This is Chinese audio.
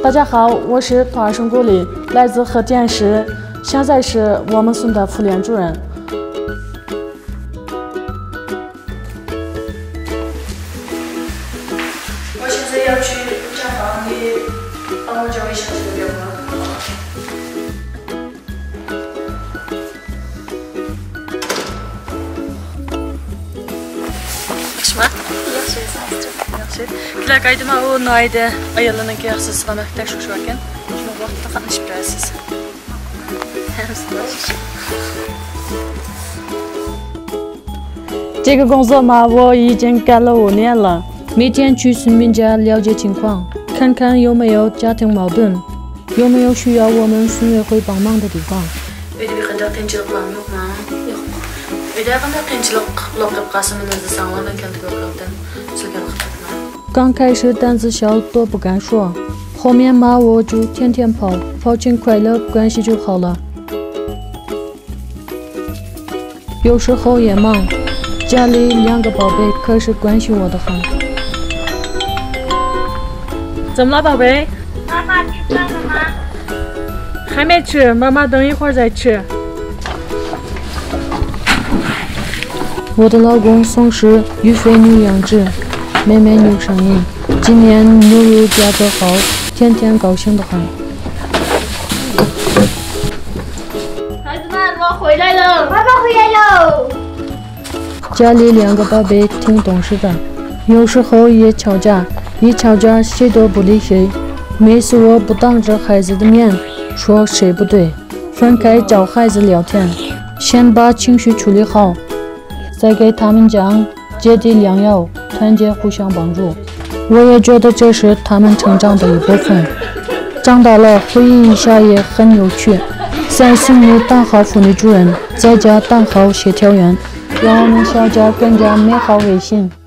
大家好，我是托儿生谷里，来自和田市，现在是我们村的妇联主任。我现在要去家访，你帮我叫一下这个电话。Kyllä kai tämä on näiden ajallinen kierrässä vaan teksuusväken. Mä vuotta kannispäisissä.这个工作嘛，我已经干了5年了，每天去村民家了解情况，看看有没有家庭矛盾，有没有需要我们村委会帮忙的地方。刚开始胆子小，都不敢说，后面嘛我就天天跑，跑进快乐关系就好了。有时候也忙，家里2个宝贝可是关心我的很。怎么了，宝贝？ 妈妈吃饭了吗？ 还没吃，妈妈等一会儿再吃。我的老公从事育肥牛养殖，妹妹牛生意，今年牛肉价格好，天天高兴得很。 孩子们，我回来了，妈妈回来喽。 家里2个宝贝挺懂事的，有时候也吵架，一吵架谁都不理谁。每次我不当着孩子的面说谁不对，分开找孩子聊天，先把情绪处理好，再给他们讲姐弟两要，团结互相帮助。我也觉得这是他们成长的一部分。长大了回忆一下也很有趣。在村里当好妇女主任，在家当好协调员，让我们小家更加美好温馨。